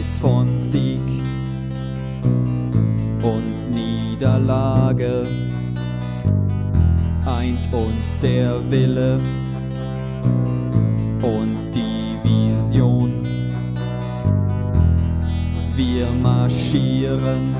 jenseits von Sieg und Niederlage eint uns der Wille und die Vision. Wir marschieren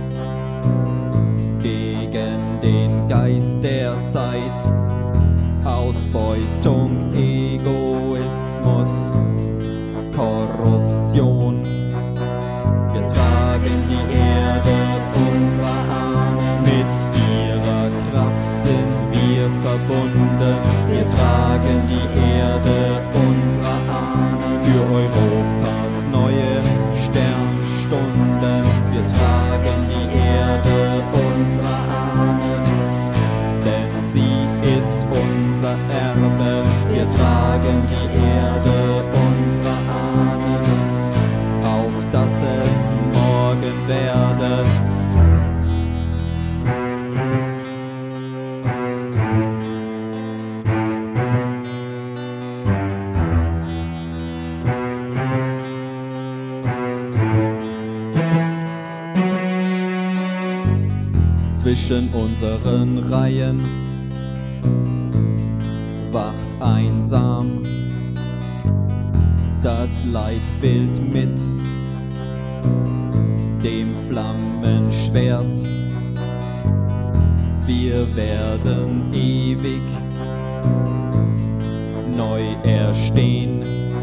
gegen den Geist der Zeit, Ausbeutung, Egoismus, Korruption. Wir tragen die Erde unserer Ahnen, mit ihrer Kraft sind wir verbunden. Wir tragen die Erde unserer Ahnen für Europas neue Sternstunden. Wir tragen die Erde unserer Ahnen, denn sie ist unser Erbe. Wir tragen die Erde unserer Ahnen, auf dass es morgen werde. Zwischen unseren Reihen wacht einsam das Leitbild mit dem Flammenschwert. Wir werden ewig neu erstehen.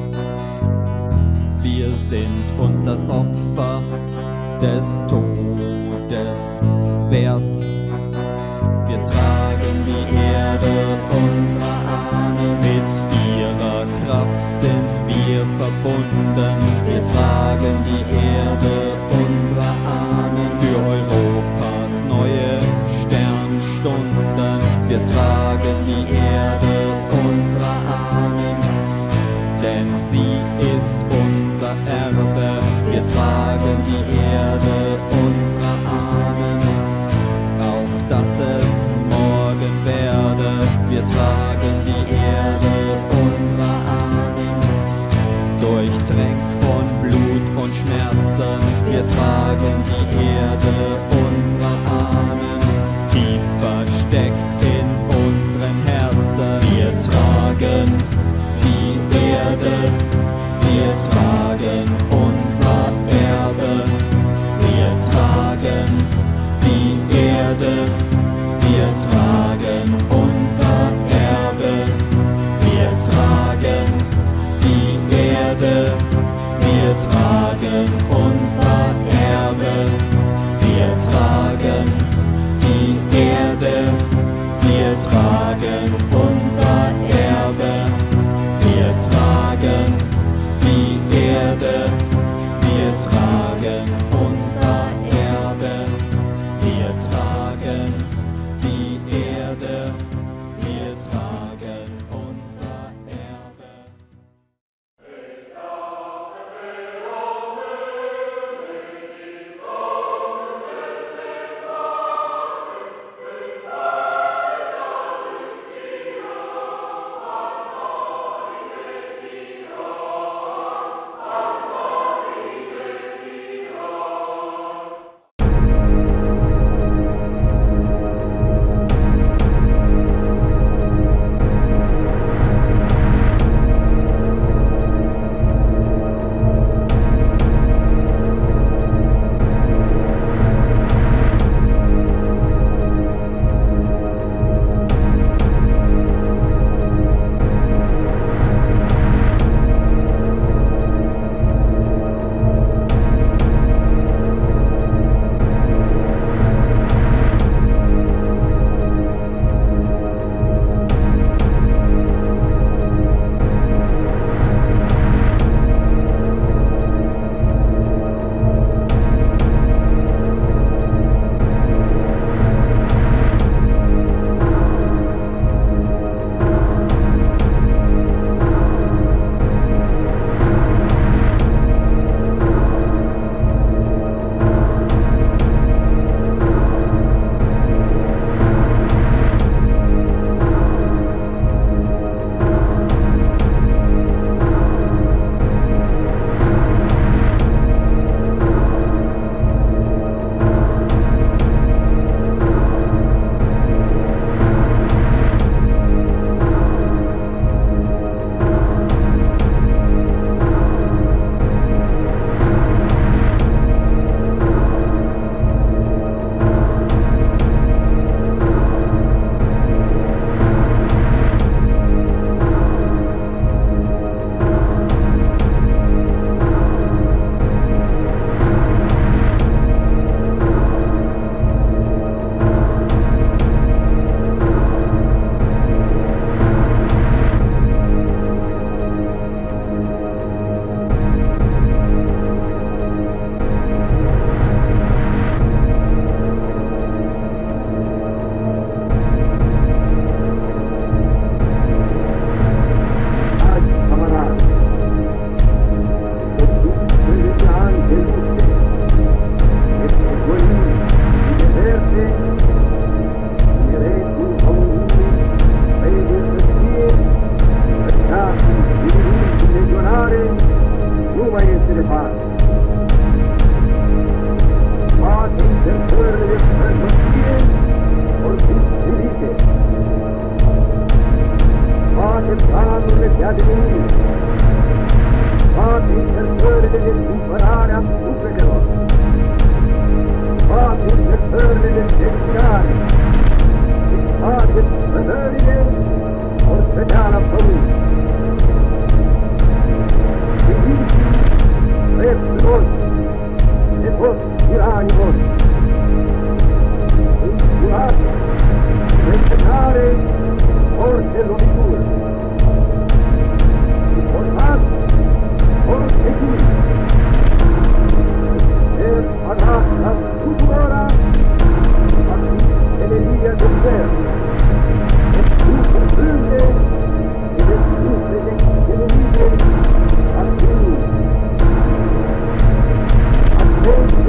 Wir sind uns das Opfer des Todes wert. Wir tragen die Erde unserer Ahnen, mit ihrer Kraft sind wir verbunden. Wir tragen die Erde unserer Ahnen für Europas neue Sternstunden. Wir tragen die Erde unserer Ahnen, denn sie ist unser Erbe. Wir tragen die Erde unserer Ahnen, auf dass es morgen werde. Wir tragen die Erde unserer Ahnen, durchtränkt von Blut und Schmerzen. Wir tragen die Erde unserer Ahnen, tief versteckt in unseren Herzen. Wir tragen die Erde, wir tragen unser Erbe. Wir tragen die Erde, wir tragen unser Erbe. Wir tragen die Erde, wir tragen unser Erbe. Wir tragen die Erde, wir tragen unser Erbe. Wir tragen die Erde, wir tragen unser Erbe. Wir tragen die Erde, wir tragen unser Erbe.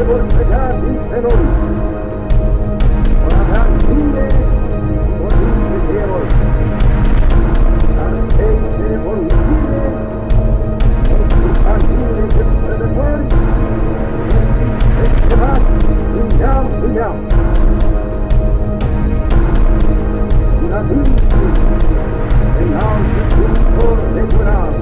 rivolteggiati per noi. Ora fine così piacevole, l'artese volubile, e si partire per predatori, e si va, andiamo. Una vinci, e l'altro regolare.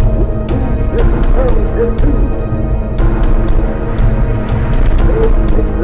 Tutte di fronte qui.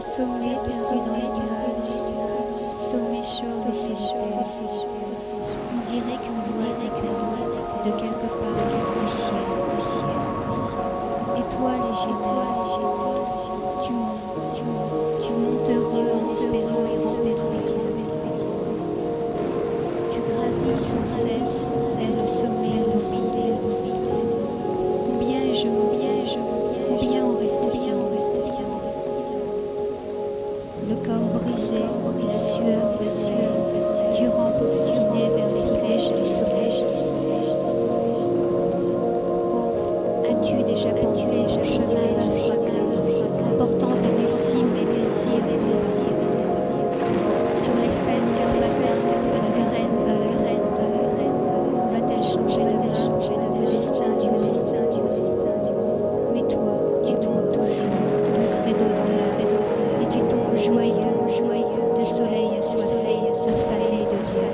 sommet perdu dans les nuages, sommet chaud et solitaire. On dirait qu'une voix déclare de quelque part du ciel. Étoile légionnaire, tu montes heureux en espérant y rencontrer. Tu gravis sans cesse vers le sommet immobile. Combien je combien on reste bien. Le corps brisé, la sueur virtuelle, tu rampes obstiné vers les flèches du soleil. As-tu déjà pensé au chemin d'un fracas, portant vers les cimes les désirs, sur les fêtes du matin, de graine par graine, va-t-elle changer demain le destin du monde? Mais toi, tu montes toujours, ton credo dans l'âme, et tu tombes joyeux, de soleil assoiffé, affalé de Dieu.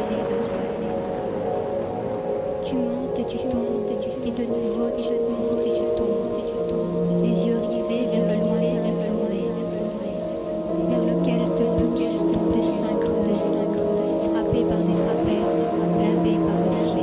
Tu montes et tu tombes, et de nouveau tu montes et tu tombes, les yeux rivés vers le lointain sommet, vers lequel te pousse ton destin cruel, frappé par des tempêtes, blindé par le ciel.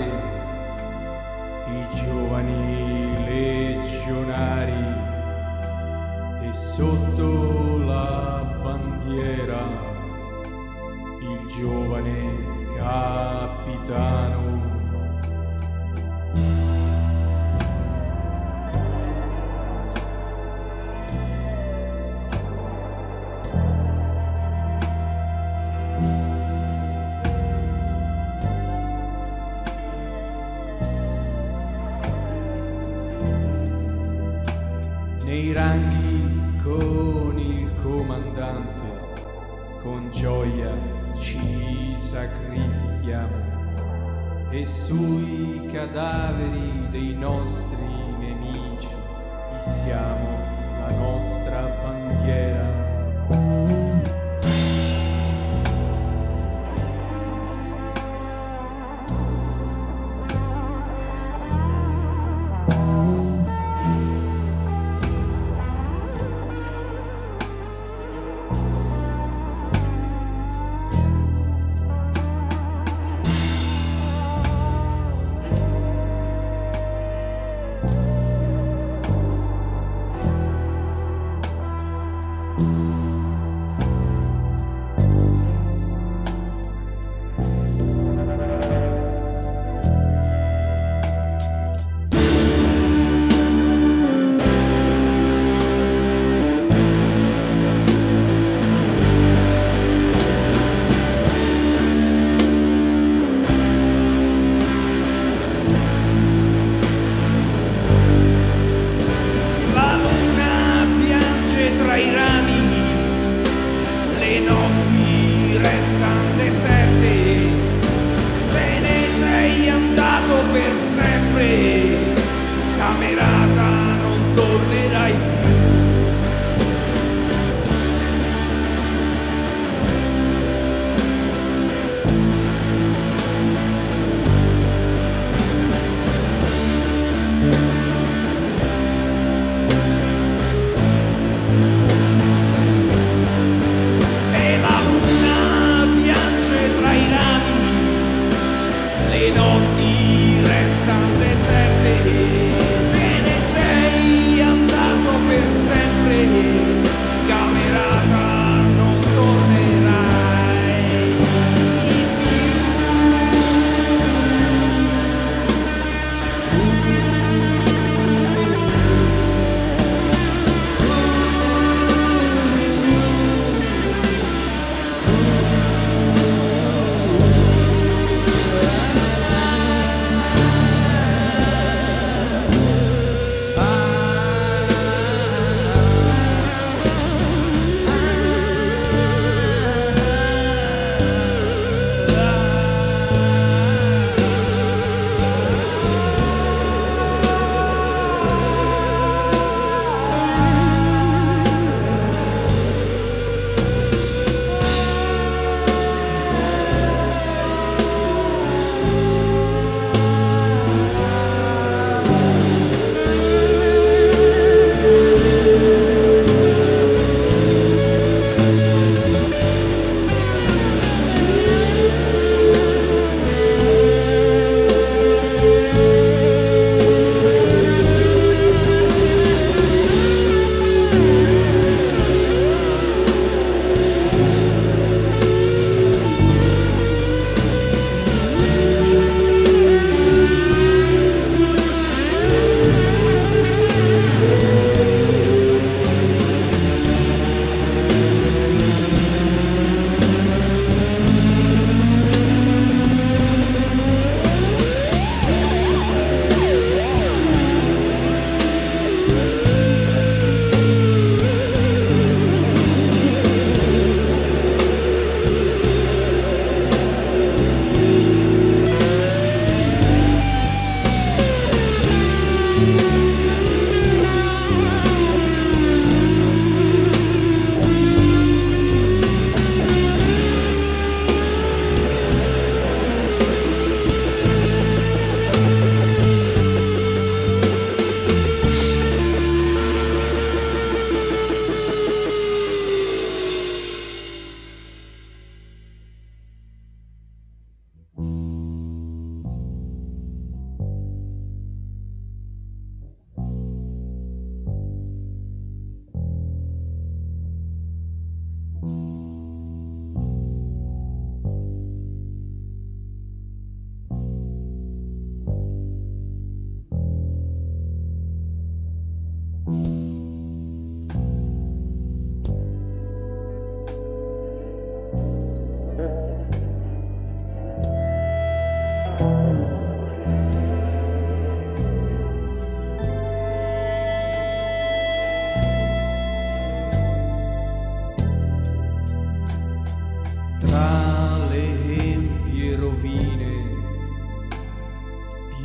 i giovani legionari e sotto la bandiera il giovane capitano. Nei ranghi con il comandante, con gioia ci sacrifichiamo e sui cadaveri dei nostri nemici issiamo la nostra bandiera.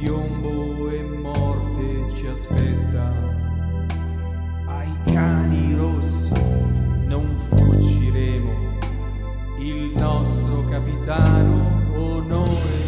piombo e morte ci aspetta. Ai cani rossi non fuggiremo, il nostro capitano onoreremo.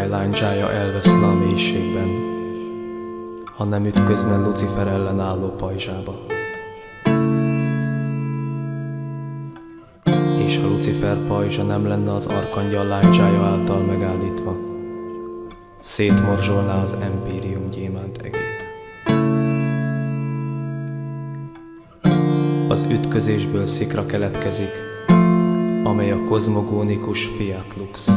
király lándzsája elveszne a mélységben, ha nem ütközne Lucifer ellenálló pajzsába. És ha Lucifer pajzsa nem lenne az arkangyal lándzsája által megállítva, szétmorzsolná az empírium gyémánt egét. Az ütközésből szikra keletkezik, amely a kozmogónikus Fiat Lux.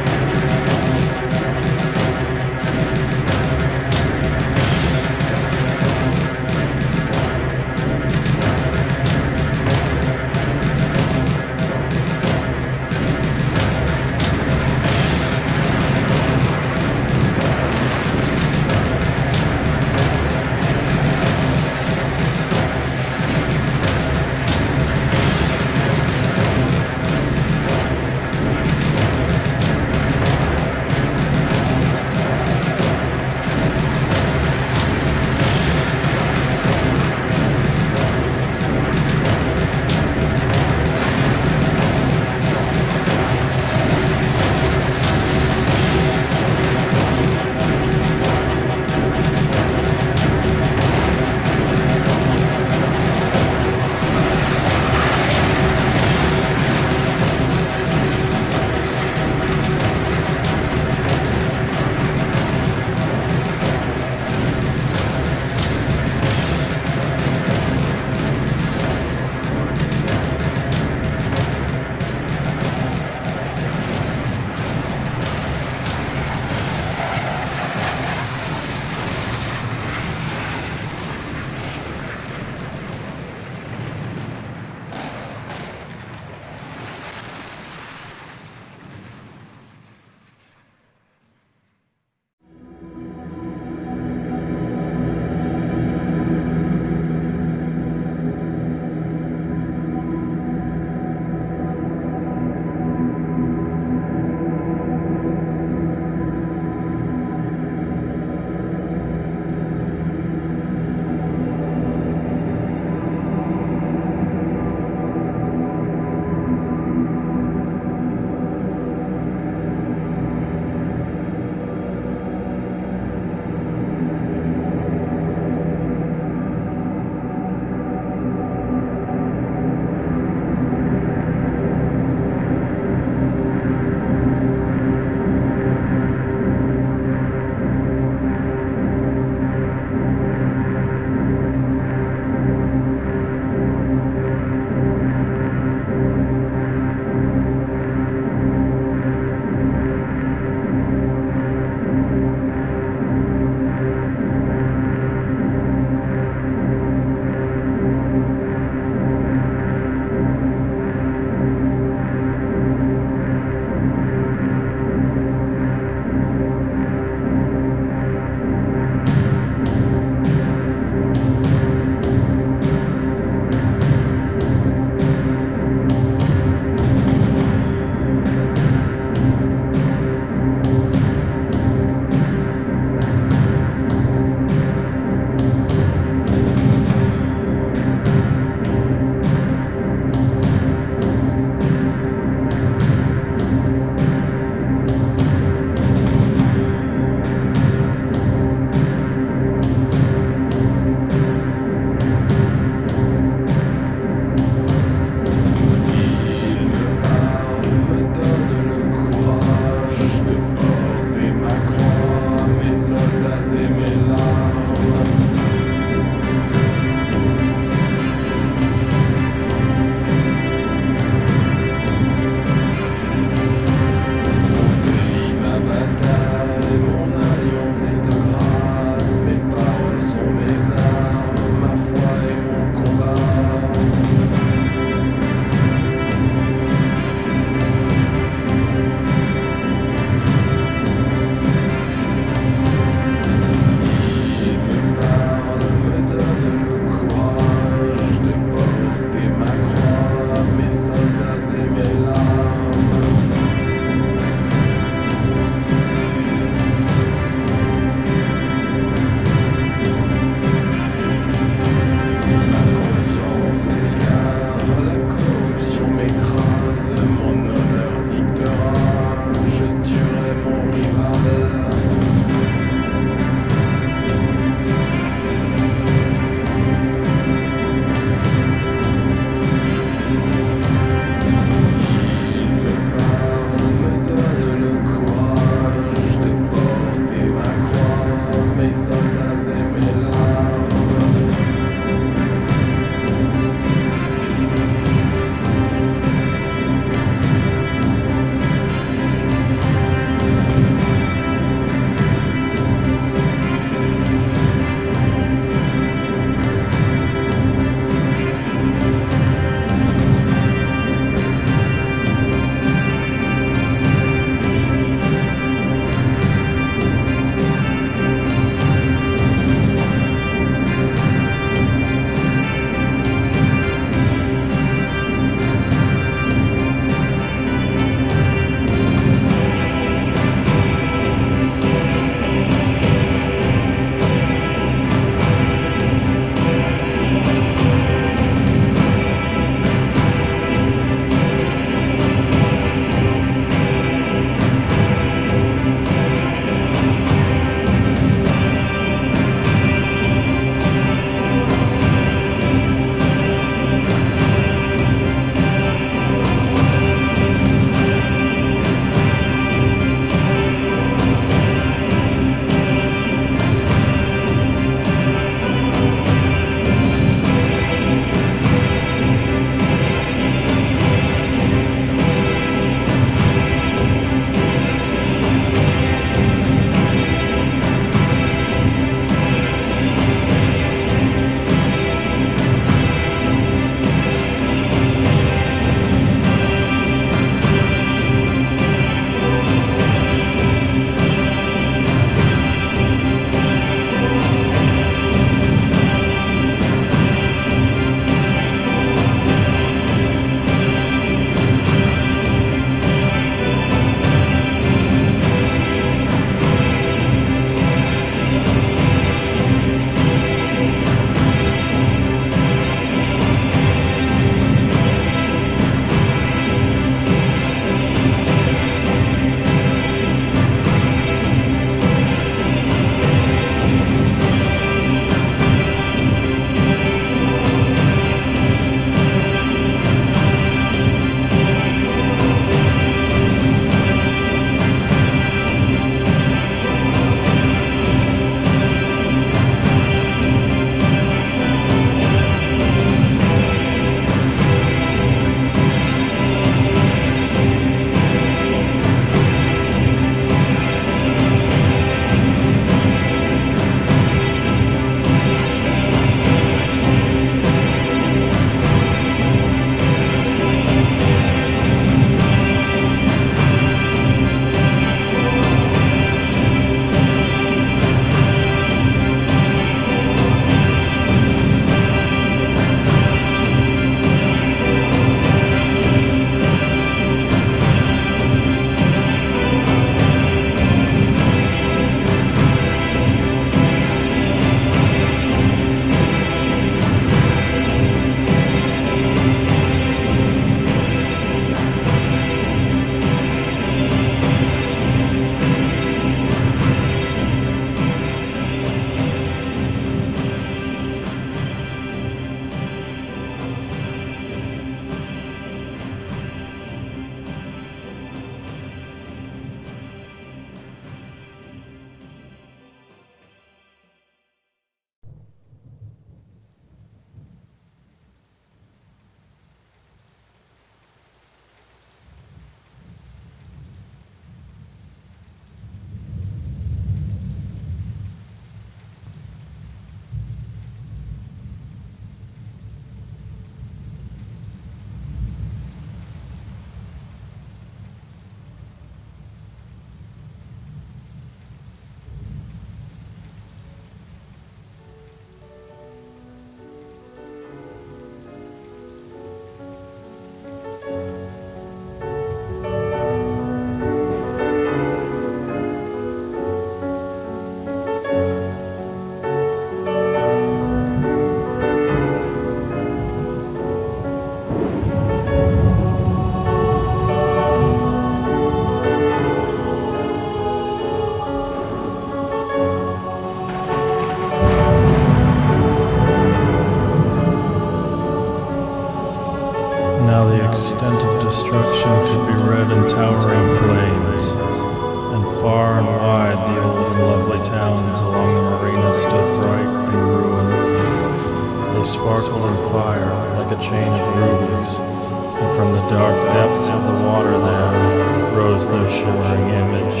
Now the extent of destruction could be read in towering flames, and far and wide the old and lovely towns along the marina stood bright and ruined. They sparkled in fire like a chain of rubies, and from the dark depths of the water there rose their shimmering image.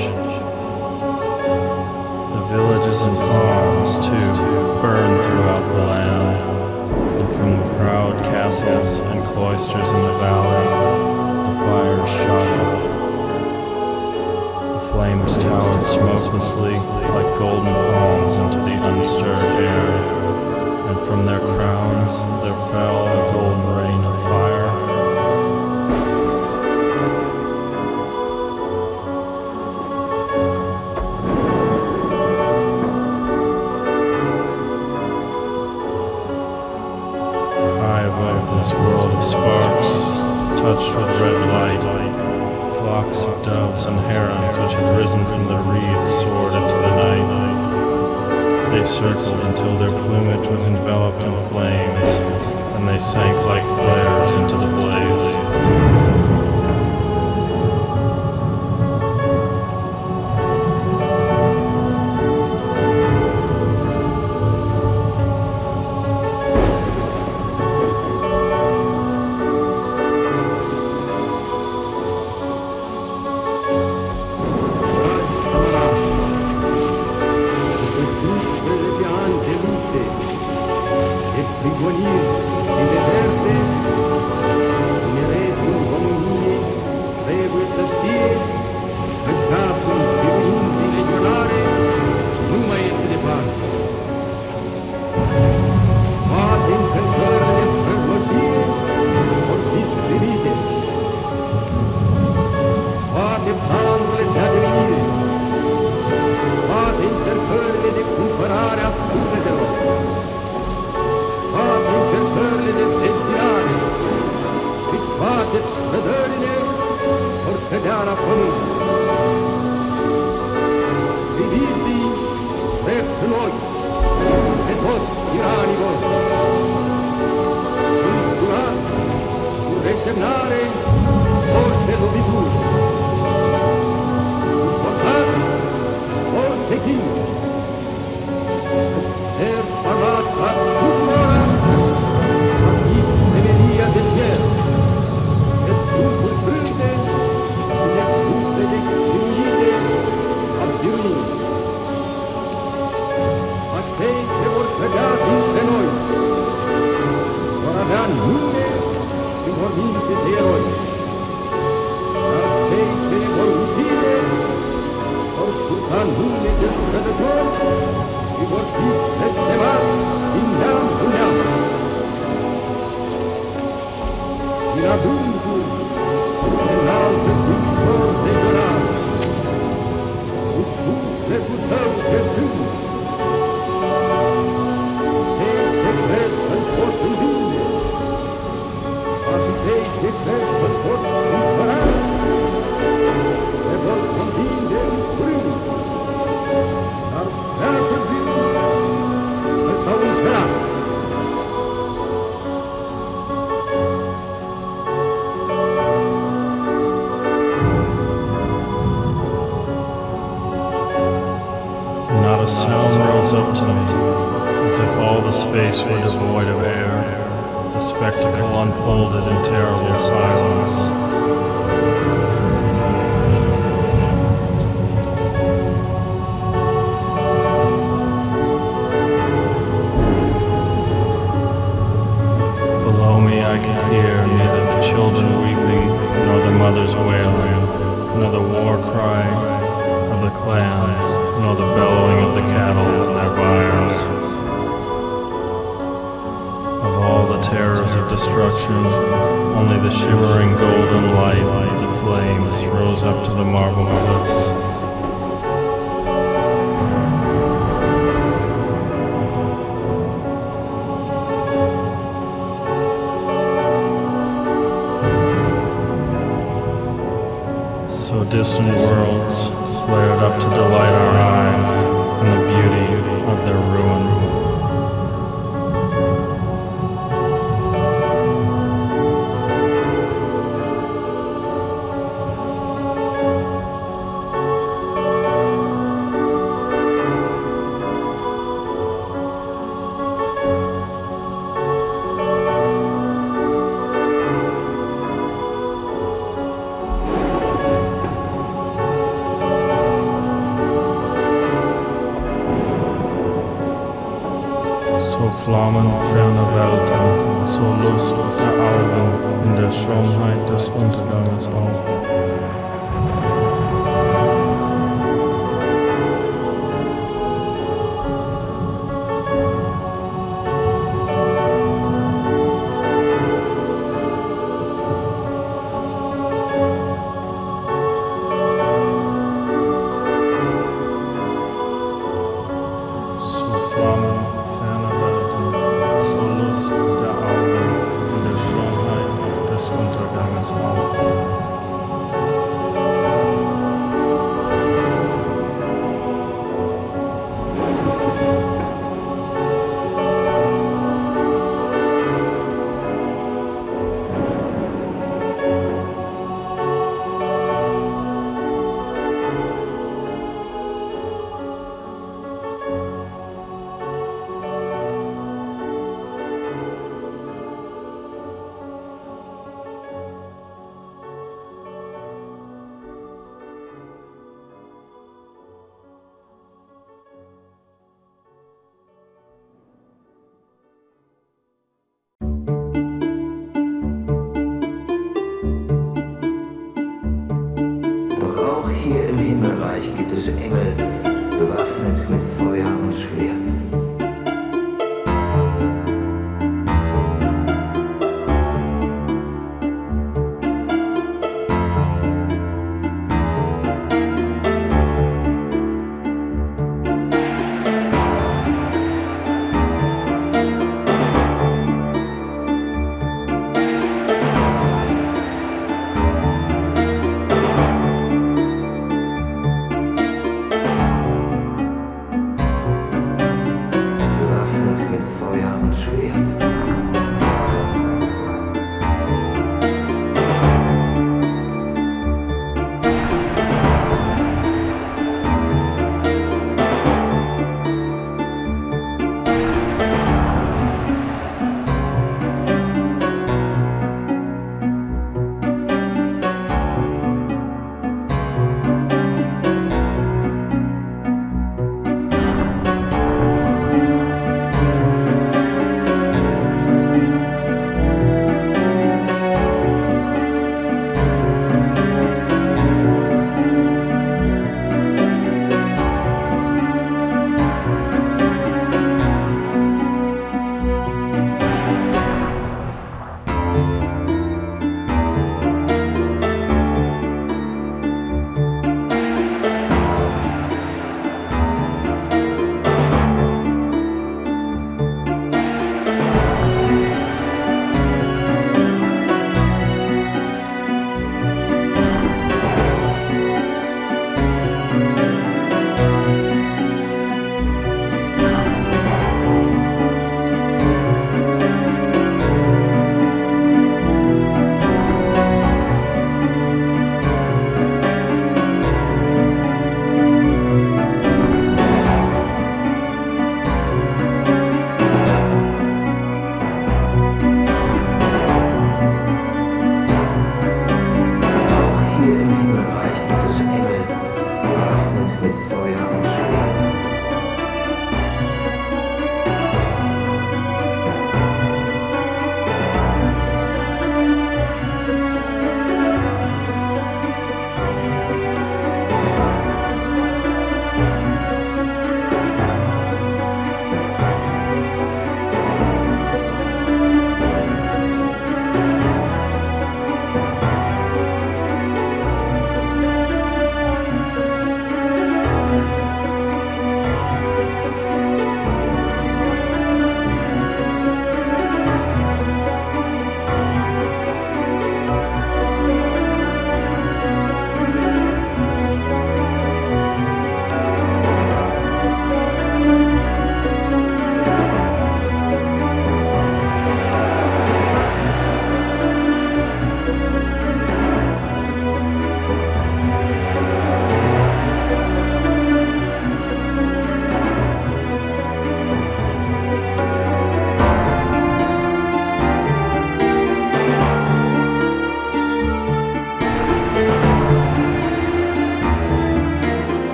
The villages and farms, too, burned throughout the land, and from the proud castles and cloisters in the valley, the fires shot up. The flames towered smokelessly like golden palms into the unstirred air, and from their crowns there fell a golden rain of fire. This world of sparks, touched with red light, flocks of doves and herons which had risen from the reeds soared into the night. They circled until their plumage was enveloped in flames, and they sank like flares into the blaze. Not a sound rose up to me, as if all the space were devoid of air. The spectacle unfolded in terrible silence. Below me I could hear neither the children weeping nor the mothers wailing, nor the war cry of the clans, nor the bellowing of the cattle in their byres. Of all the terrors of destruction, only the shimmering golden light of the flames rose up to the marble cliffs. So distant worlds flared up to delight our eyes in the beauty of their ruin. Flammen ferner Welten, so Lust der Augen in der Schönheit des Unterganges auf. Hier im Himmelreich gibt es Engel, bewaffnet mit Feuer und Schwert.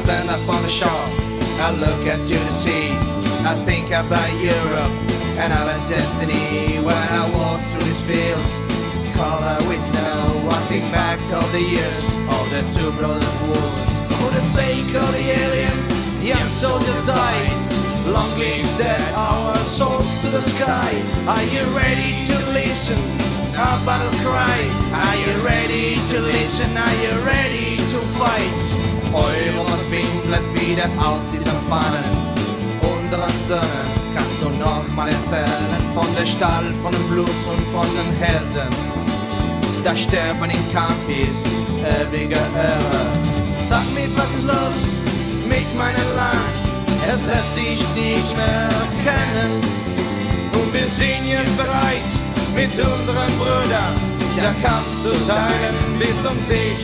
stand up on the shore, I look at to the sea. I think about Europe and our destiny. When I walk through these fields covered with snow, I think back of the years of the two brother wars. For the sake of the aliens, young soldiers died. Long live dead, our souls to the sky. Are you ready to listen? Our battle cry. Are you ready to listen? Are you ready to fight? Eure Wind, lässt wieder auf diesem Fahnen. Unseren Söhnen kannst du noch mal erzählen von der Stahl, von dem Blut und von den Helden. Das Sterben im Kampf ist ewige Ehre. Sag mir, was ist los mit meinem Land? Es lässt sich nicht mehr kennen. Und wir sind jetzt bereit, mit unseren Brüdern der Kampf zu teilen bis zum Sieg.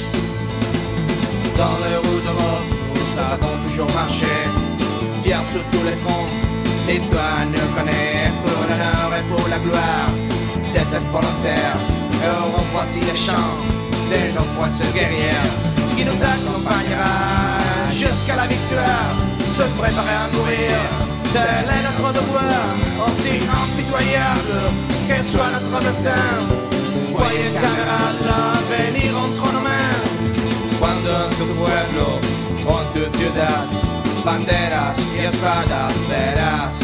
Dans les routes d'Europe, nous avons toujours marché, fiers sur tous les fronts. L'histoire nous connaît pour l'honneur et pour la gloire d'être volontaires. Et voici les chants de nos poissons guerrières qui nous accompagnera jusqu'à la victoire. Se préparer à mourir, tel est notre devoir, aussi impitoyable que soit notre destin. Voyez camarades, l'avenir entre nos mains. Cuando en tu pueblo o en tu ciudad banderas y espadas verás,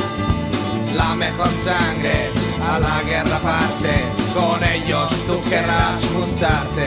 la mejor sangre a la guerra parte, con ellos tú querrás juntarte.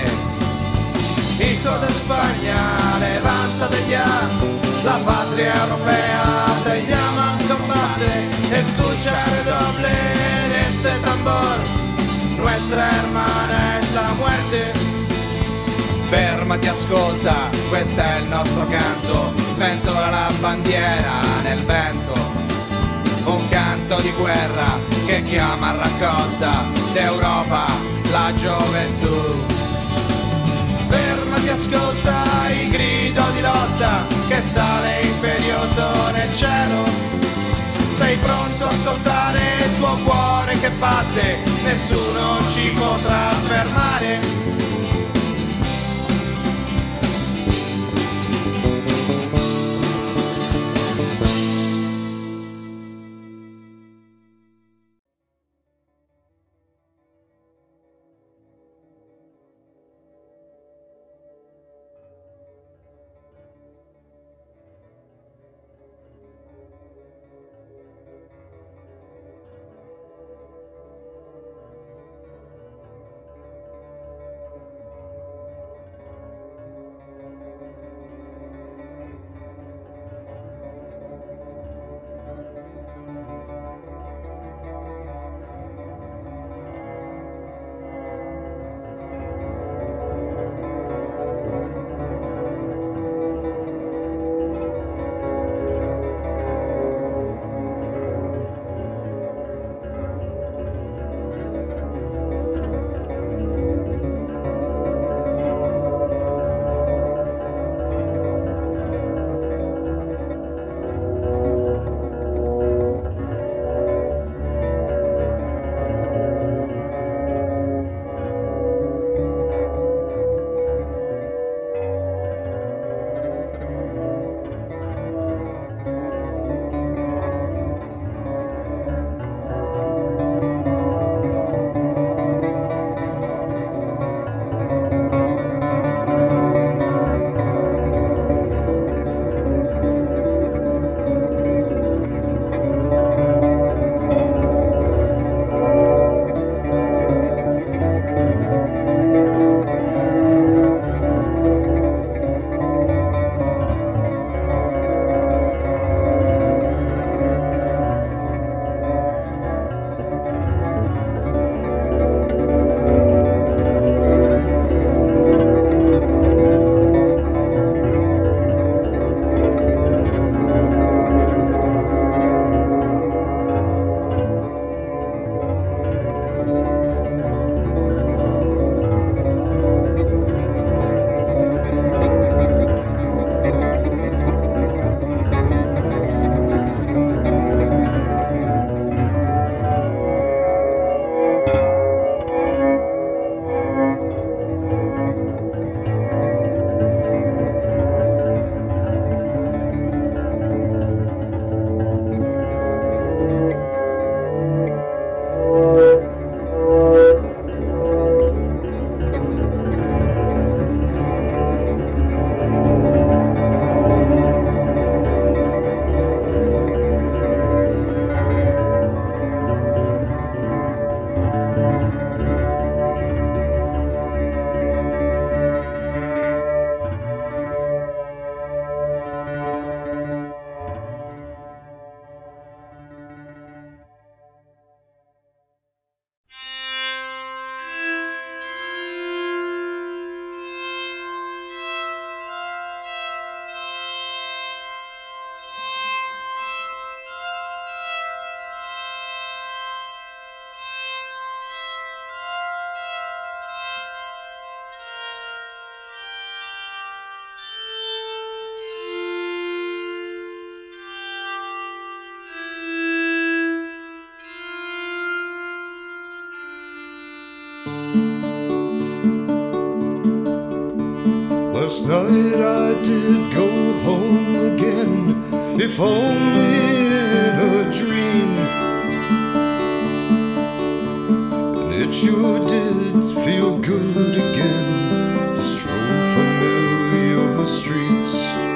Hijo de España, levántate ya, la patria europea te llama al combate. Escucha el redoble de este tambor, nuestra hermana es la muerte. Fermati, ascolta, questo è il nostro canto, sventola la bandiera nel vento. Un canto di guerra che chiama a raccolta d'Europa la gioventù. Fermati, ascolta il grido di lotta che sale imperioso nel cielo. Sei pronto a ascoltare il tuo cuore che batte, nessuno ci potrà fermare. Last night I did go home again, if only in a dream. And it sure did feel good again to stroll familiar streets.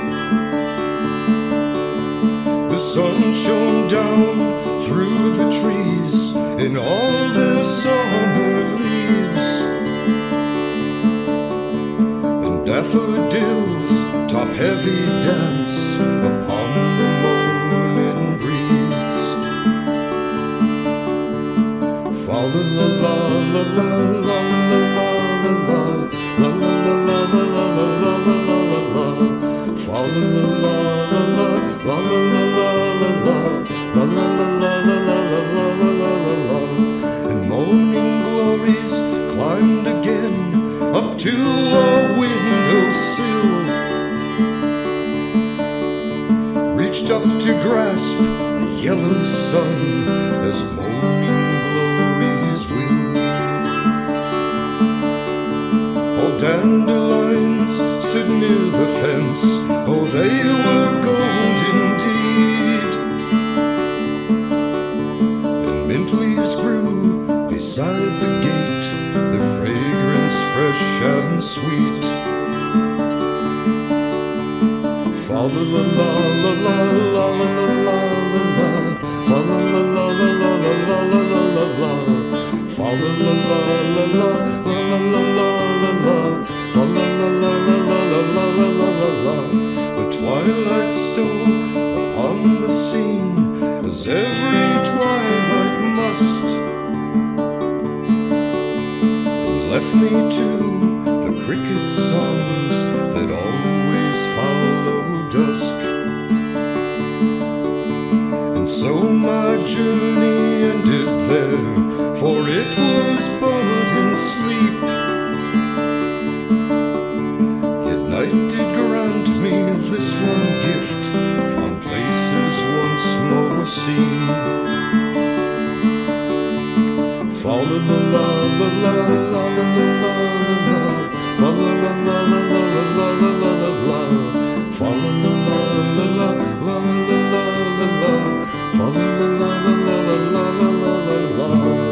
The sun shone down through the trees in all their summer leaves. Daffodils, top-heavy, danced upon the morning breeze. Fa la la la la la la la la la la la la la la la la. Fa la la la la la la la la la la. And morning glories climbed again up to a windowsill, reached up to grasp the yellow sun as morning glories will. All dandelions stood near the fence, oh they were gold indeed. And mint leaves grew beside the gate, the fragrance fresh and sweet. Fa la la la la la la la la la. Fa la la la la la la la la la la. Fa la la la la la la la la la. Fa la la la la la la la la la. The twilight stole upon the scene as every twilight must, left me to the cricket songs that always follow dusk. And so my journey ended there, for it was but in sleep. Yet night did grant me this one gift, from places once more seen. Fa la la la la la la la la. Fa la la la la la la la la la. Fa la la la la la la la la la. Fa la la la la la la la la la.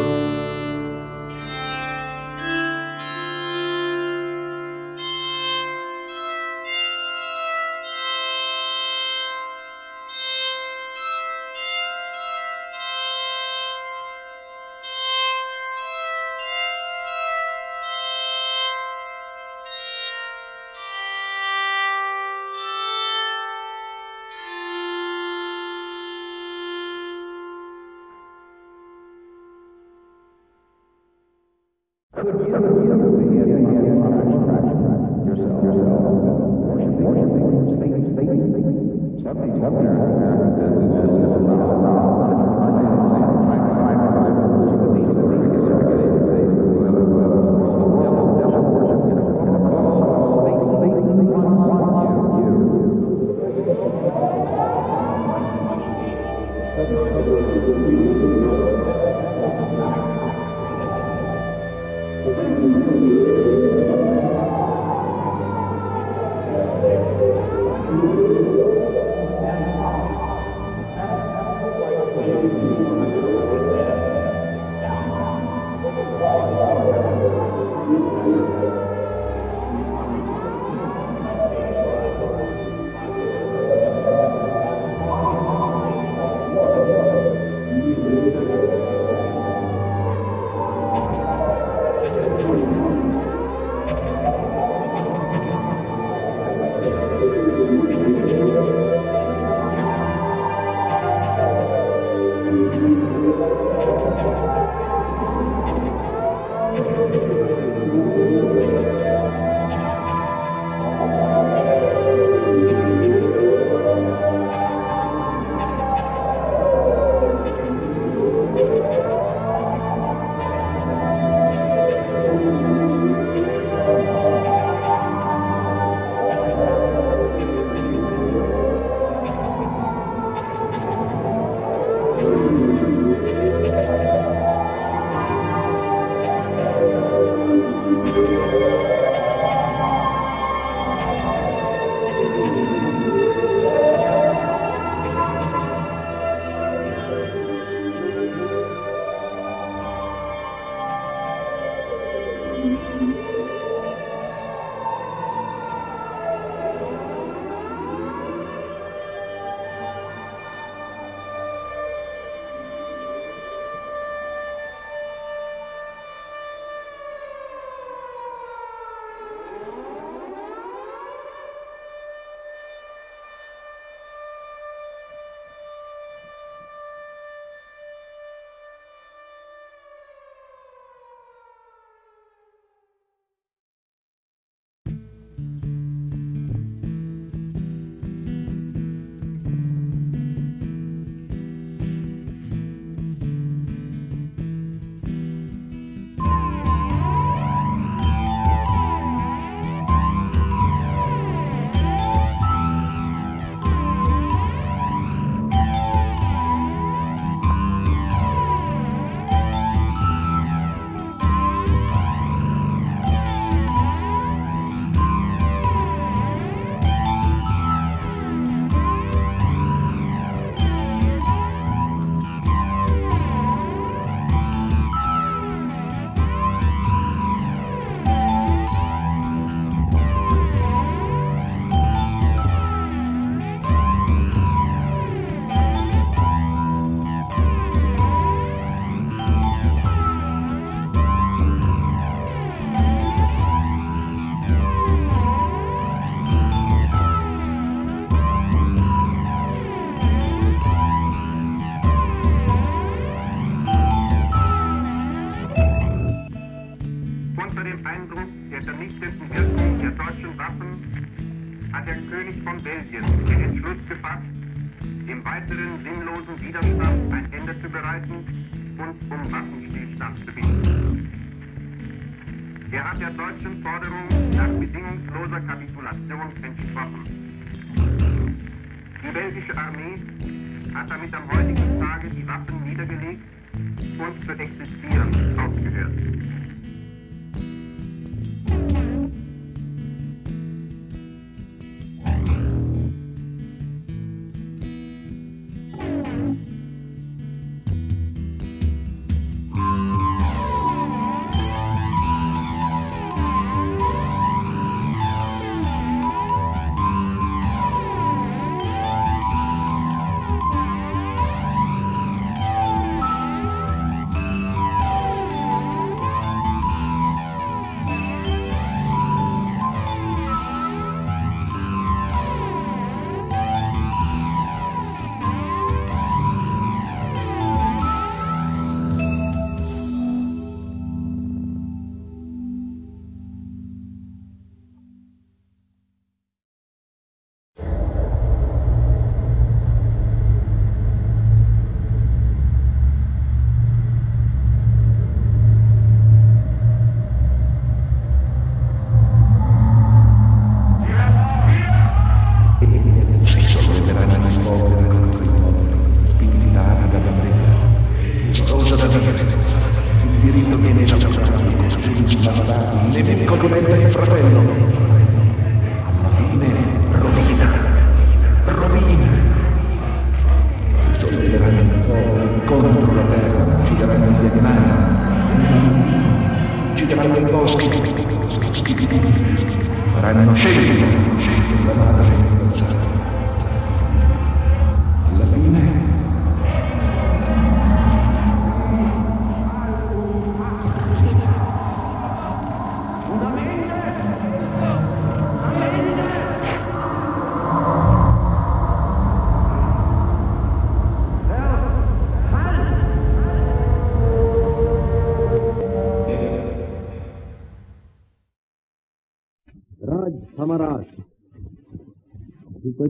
După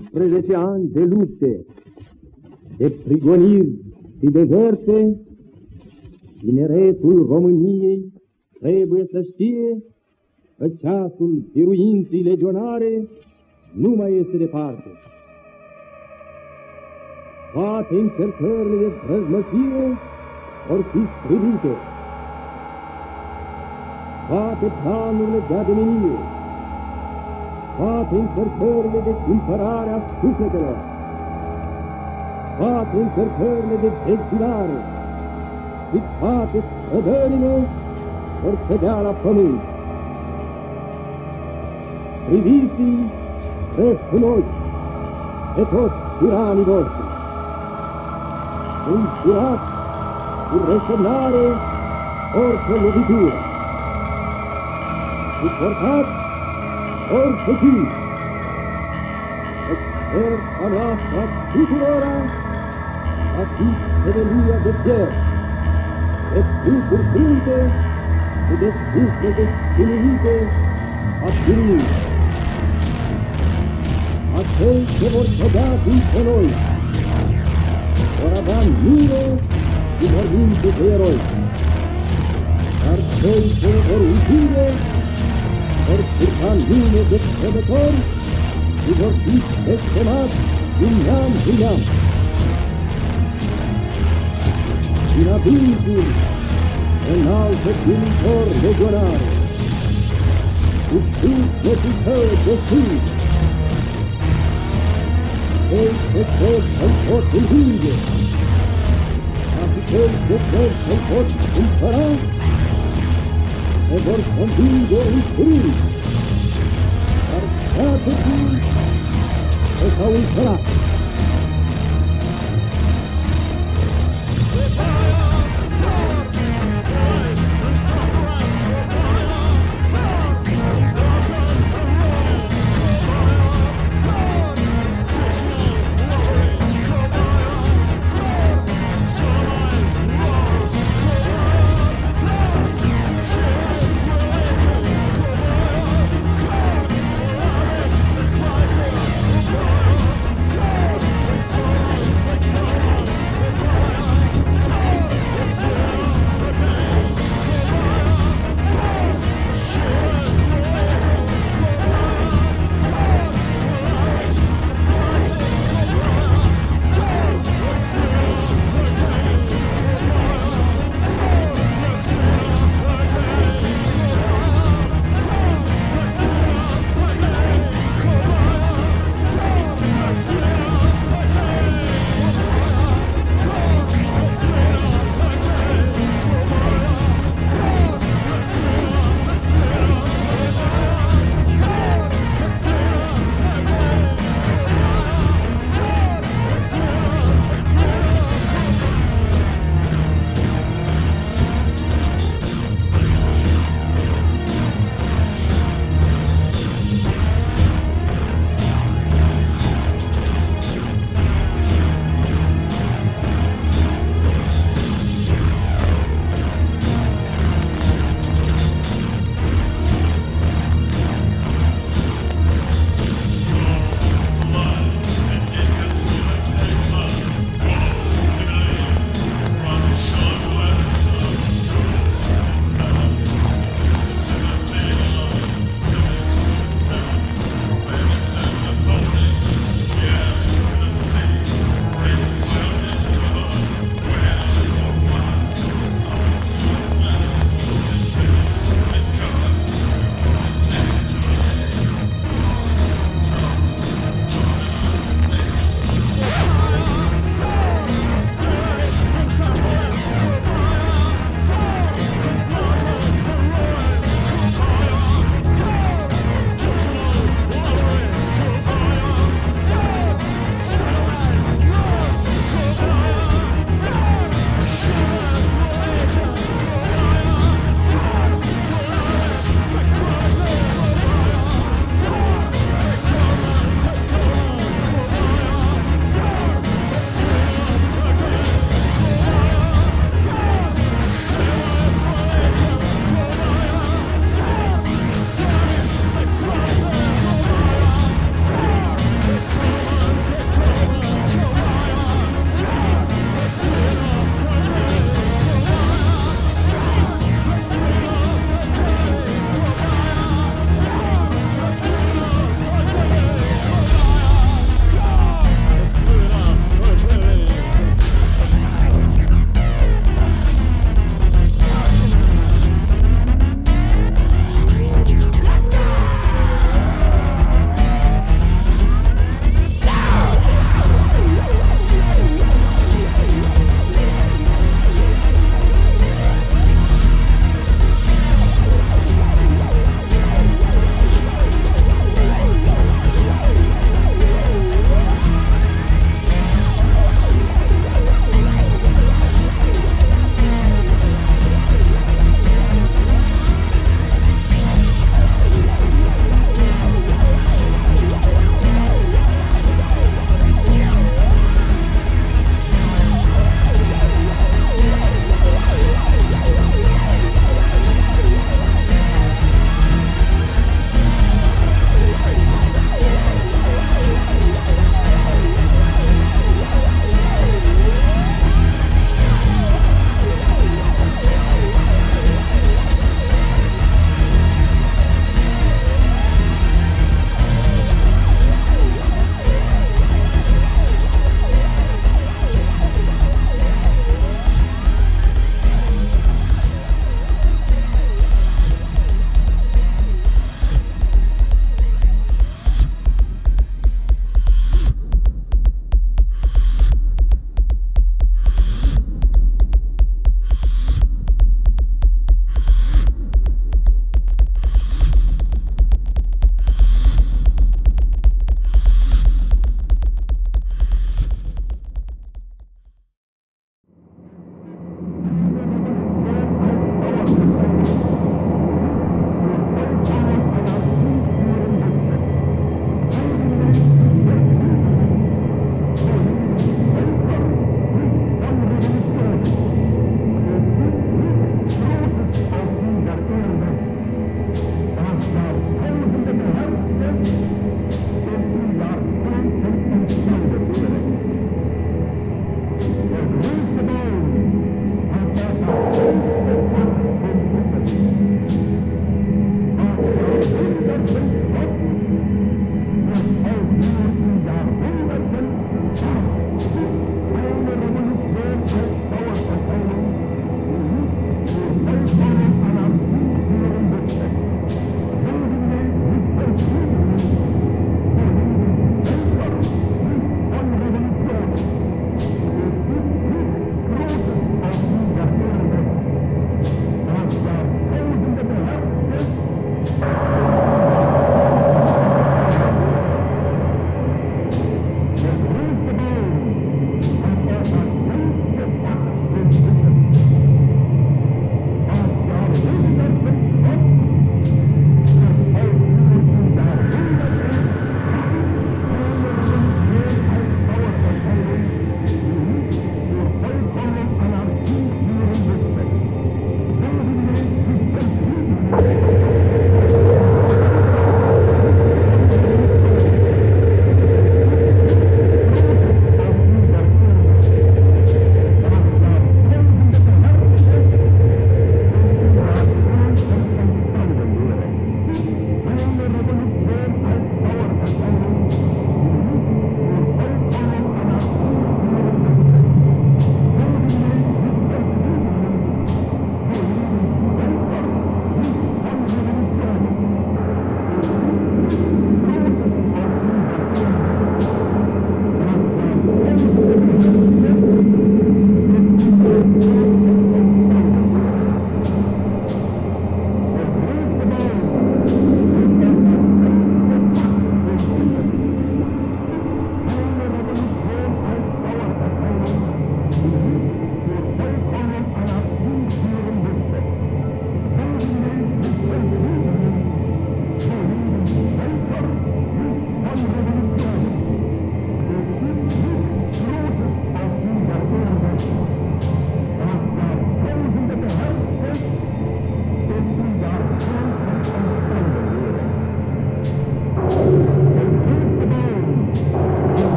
15 ani de lupte, de prigoniri și de jertfe, tineretul României trebuie să știe că ceasul biruinței legionare nu mai este departe. Toate încercările de vrăjmășie vor fi strâmbite. Toate planurile de ademenire, toate încercările de cumpărare a sufletelor, toate încercările de dezbinare și toate strădările vor cădea la pământ. Priviți drept în ochi pe toți tiranii voștri. Sunt jurat cu resemnare orice lovitură. Suportați orice timp. Experta noastră tuturora a fi sevelia de fier, de stâncuri frânte și de suflete stimulite a firii. Acei ce vor cădea dintre noi vor avea mire și vorbinte de eroi, dar cei ce vor ucide vor purta nume de trădători și vor fi bestemați din neam în neam. Din adâncuri înaltă viitor legionare, cu sufletul tău de sus, cei ce cred să-l pot învinge, ca și cei ce cred să-l pot împăra, se vor convinge în curând, dar toate timp se s-au împărat.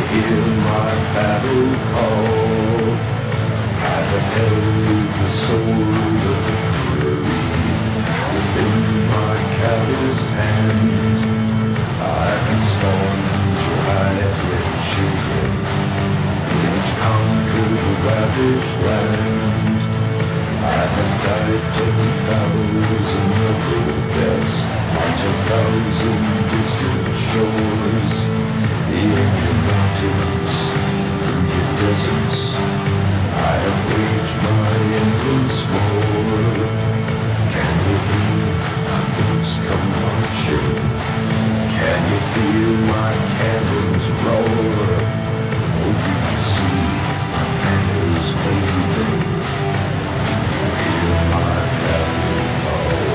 hear my battle call? I have held the sword of victory within my calloused hand. I have spawned your hybrid children in each conquered ravished land. I have died 10,000 noble deaths on 10,000 distant shores, the Indian mountains, through your deserts. I have waged my endless war. Can you hear my boots come marching? Can you feel my cannons roar? Oh, do you see my banners waving? Do you hear my battle call?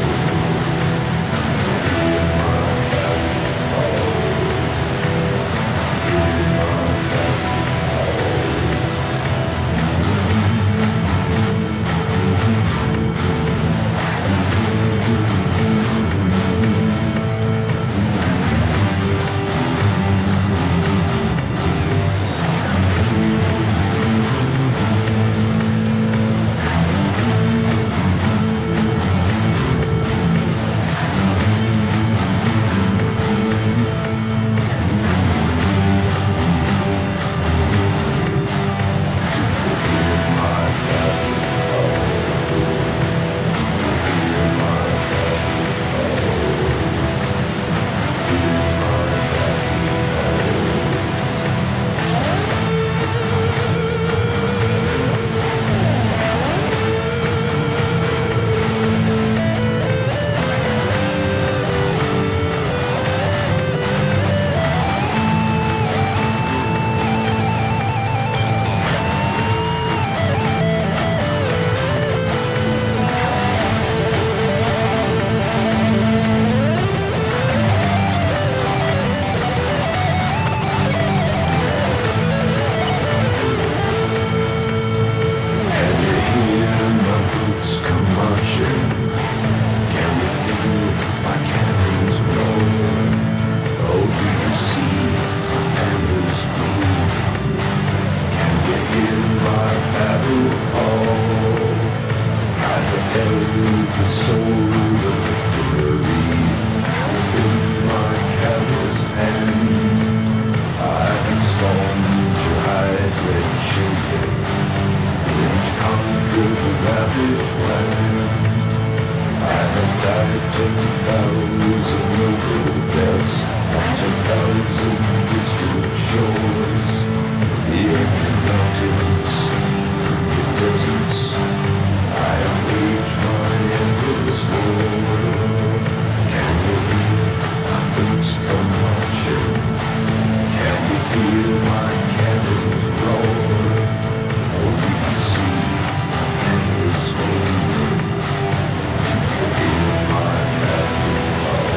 Do you hear my battle call? Hear my battle call. Call.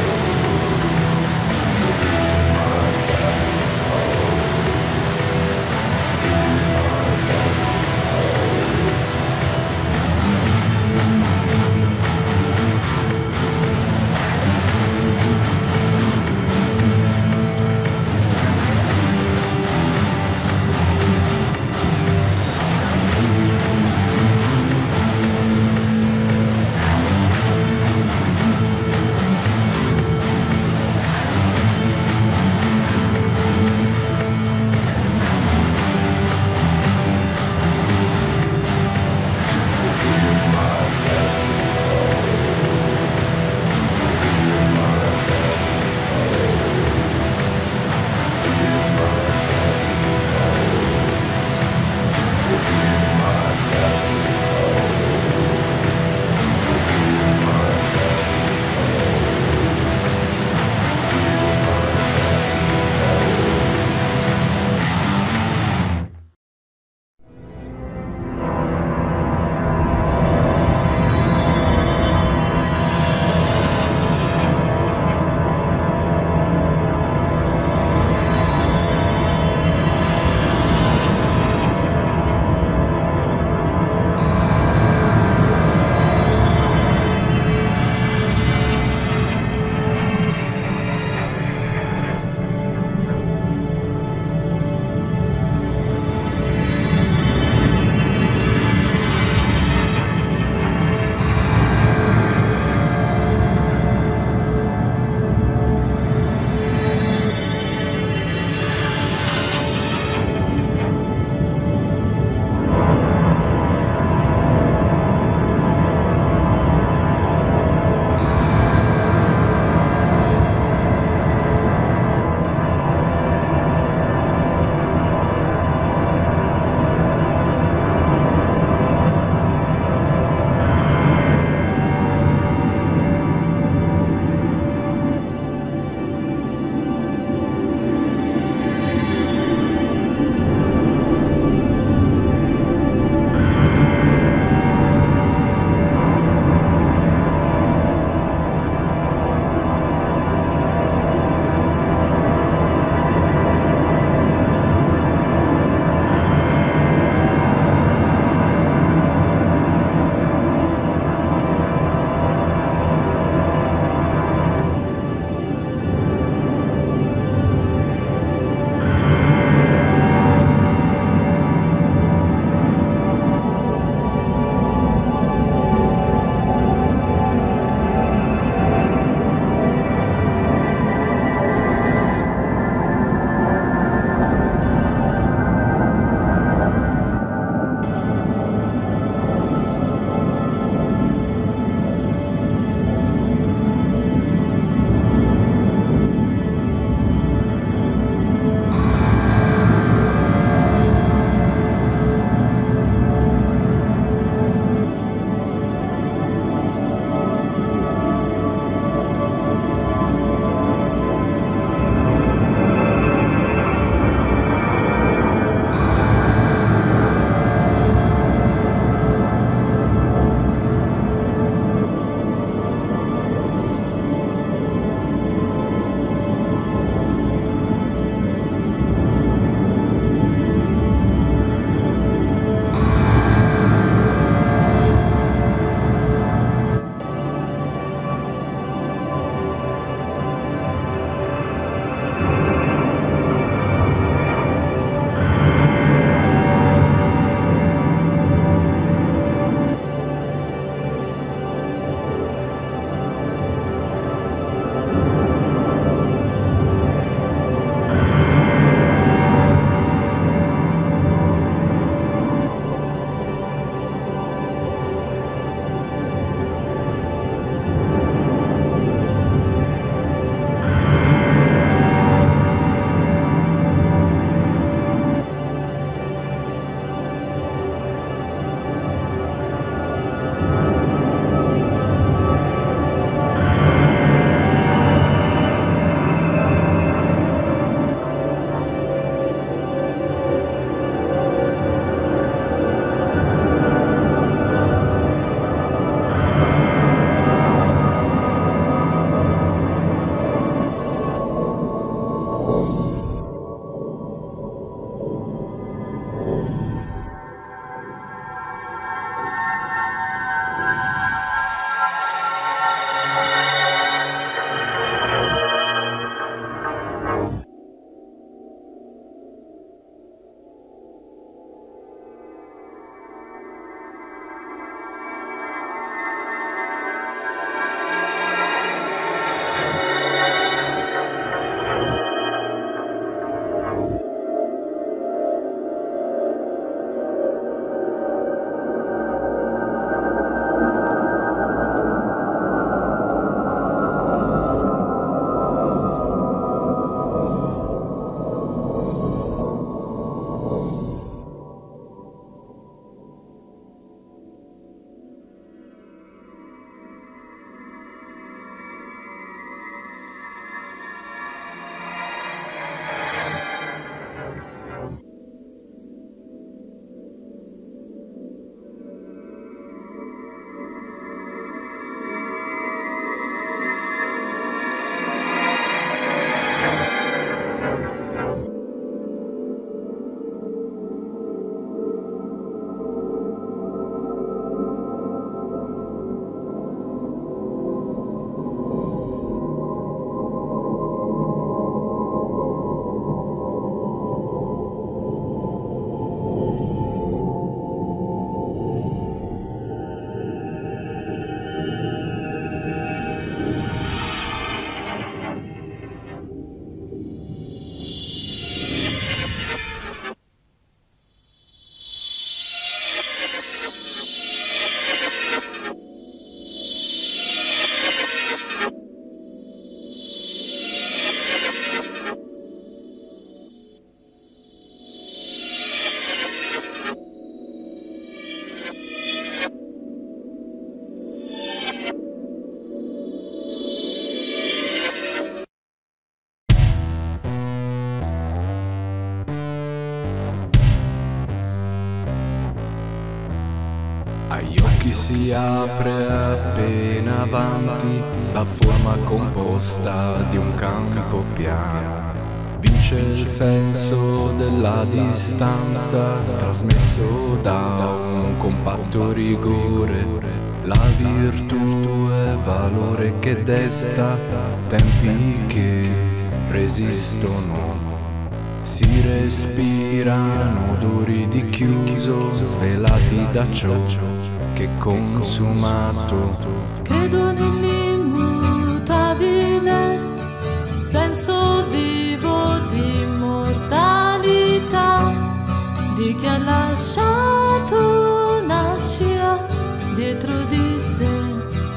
Agli occhi si apre appena avanti la forma composta di un campo piano. Vince il senso della distanza trasmesso da un compatto rigore. La virtù è valore che desta tempi che resistono. Si respirano odori di chiuso, svelati da ciò che è consumato. Credo nell'immutabile senso vivo di immortalità di chi ha lasciato una scia dietro di sé.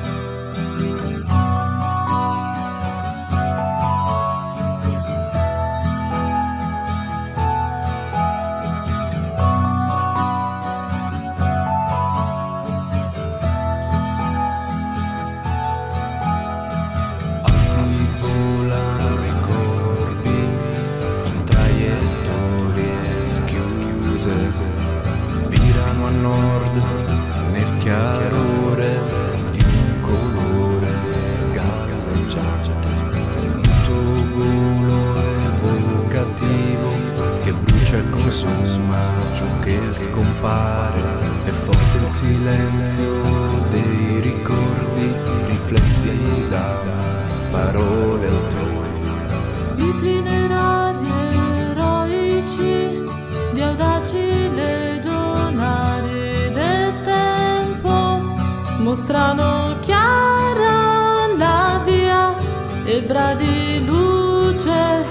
Virano a nord nel chiarore di un colore galleggiante, un tuo volo evocativo che brucia e consuma ciò che scompare. È forte il silenzio dei ricordi riflessi da parole altrui. Itinerari eroici di audaci legionari del tempo mostrano chiara la via e bradi luce.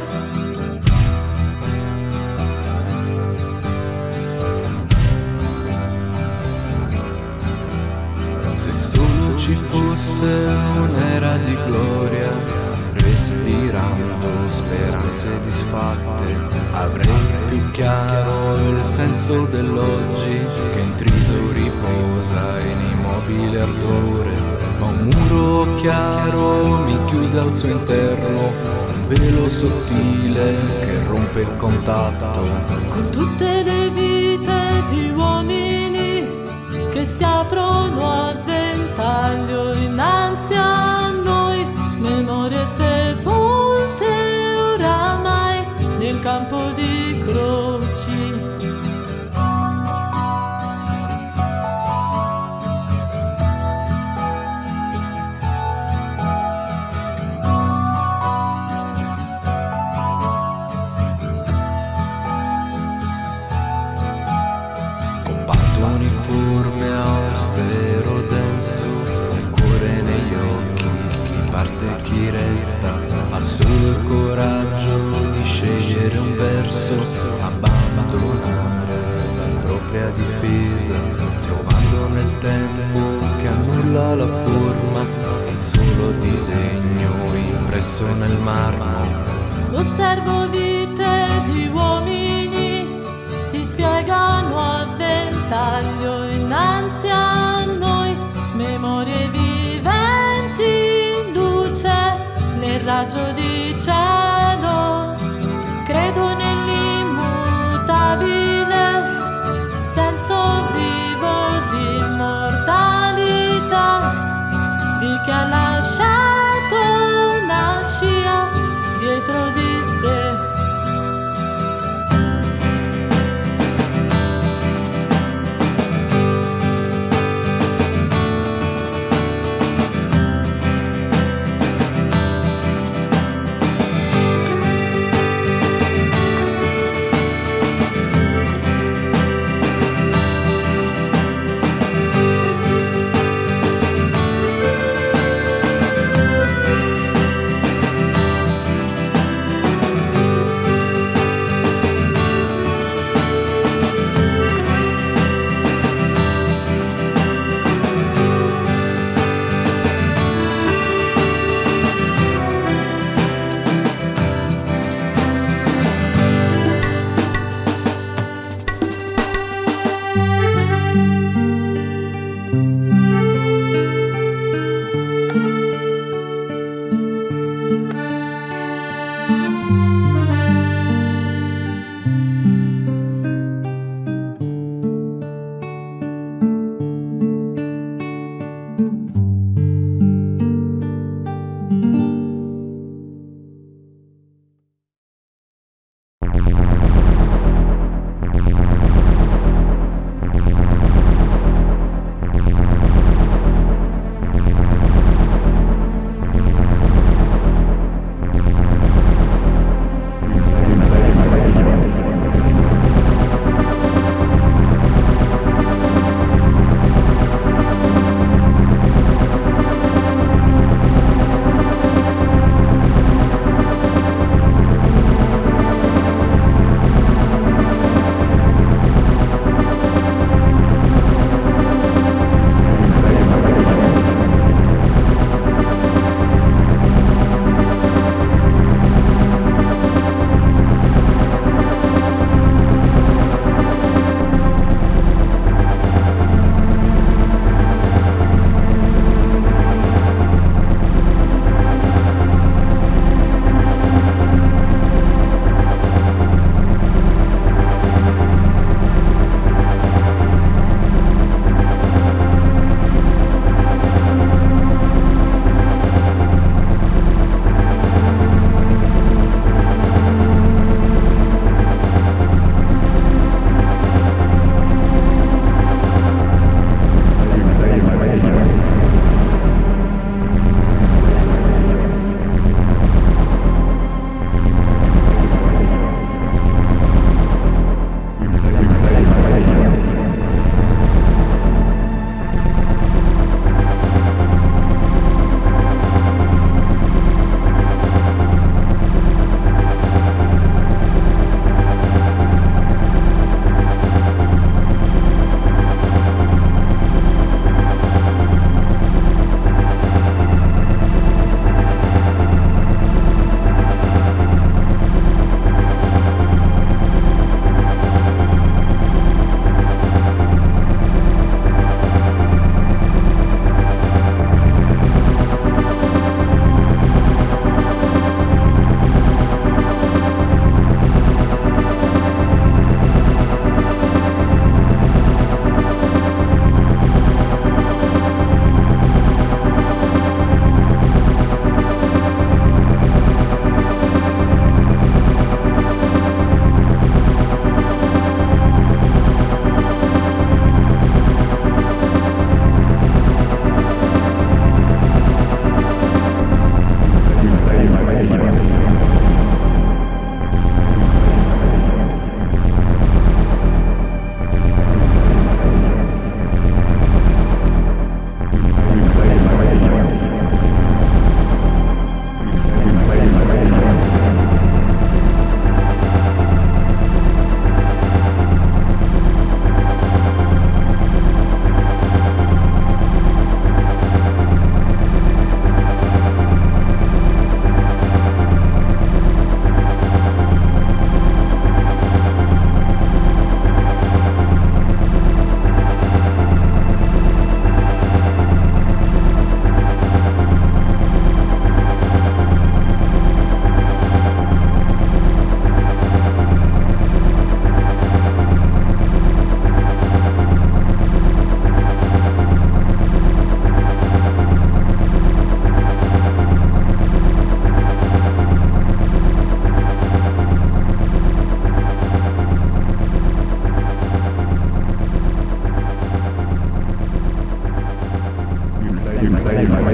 Se solo ci fosse un'era di gloria, respirando speranze disfatte, avrei più chiaro il senso dell'oggi che intriso riposa in immobile ardore. Ma un muro chiaro mi chiude al suo interno, un velo sottile che rompe il contatto con tutte le vite di uomini che si aprono a ventaglio innanzi a noi, memorie sepolte oramai nel campo di croci. Combatto uniforme austero denso, il cuore negli occhi, chi parte e chi resta, ha solo il coraggio di scegliere un verso, abbandonare la propria difesa, trovando nel tempo che annulla la forma, il solo disegno impresso nel marmo. Osservo vite di uomini, si spiegano a ventaglio innanzi a noi, memorie viventi, luce nel raggio di cielo. Credo nell'immutabile senso vivo di immortalità di chi ha lasciato una scia dietro di sé.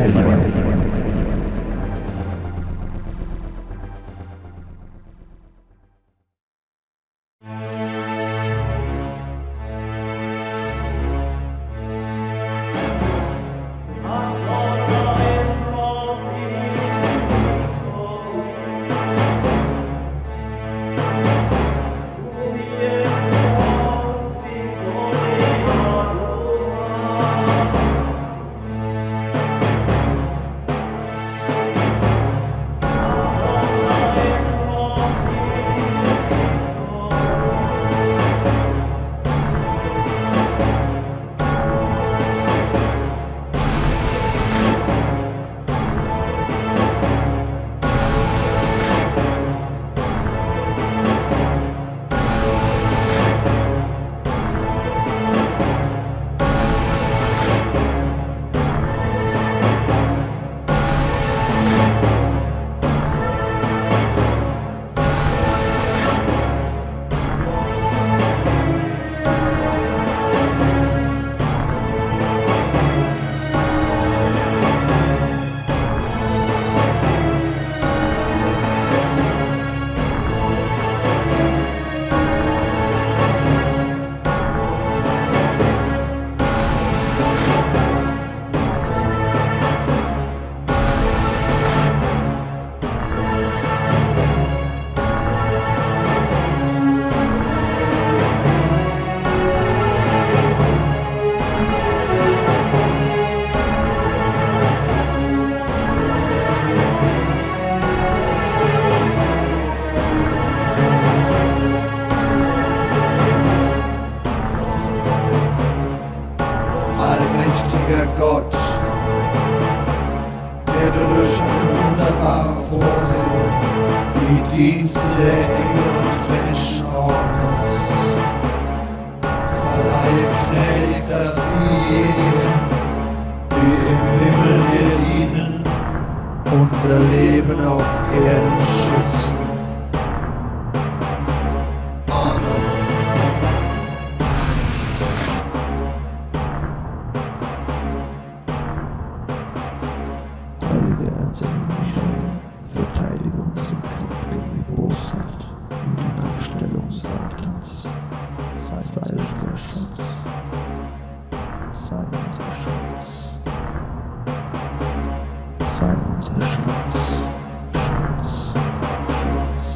Allmächtiger Gott, der du durch eine wunderbare Vorsehung die Dienste der Engel und Menschen ordnest, verleihe gnädig, dass diejenigen, die im Himmel dir dienen, unser Leben auf Erden schützen. Amen. Heilige Erzengel Michael, verteidige uns im Kampf gegen die Bosheit und die Nachstellung Satans. Sei unser Schutz. Sei unser Schutz. Sei unser Schutz. Schutz. Schutz.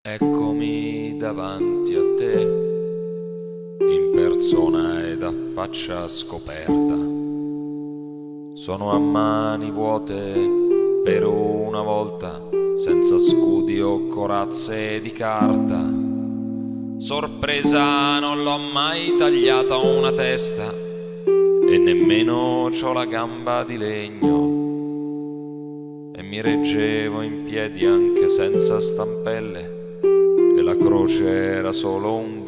Eccomi davanti a te, in persona ed a faccia scoperta. Sono a mani vuote per una volta, senza scudi o corazze di carta. Sorpresa, non l'ho mai tagliata una testa e nemmeno c'ho la gamba di legno. E mi reggevo in piedi anche senza stampelle, e la croce era solo un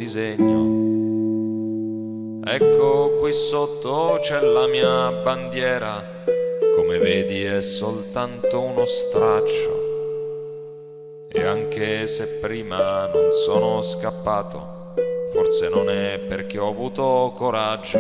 disegno. Ecco qui sotto c'è la mia bandiera, come vedi è soltanto uno straccio. E anche se prima non sono scappato, forse non è perché ho avuto coraggio.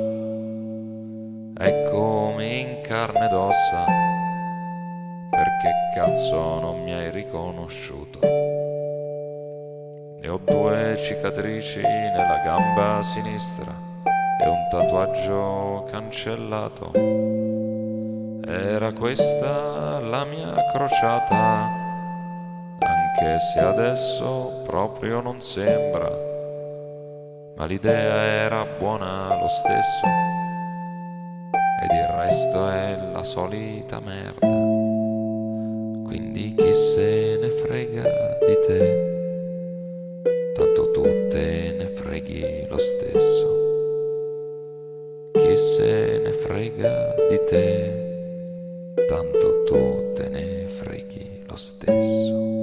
Eccomi in carne ed ossa, perché cazzo non mi hai riconosciuto? E ho 2 cicatrici nella gamba sinistra e un tatuaggio cancellato. Era questa la mia crociata, anche se adesso proprio non sembra, ma l'idea era buona lo stesso, ed il resto è la solita merda. Quindi chi se ne frega di te, tanto tu te ne freghi lo stesso. Chi se ne frega di te, tanto tu te ne freghi lo stesso.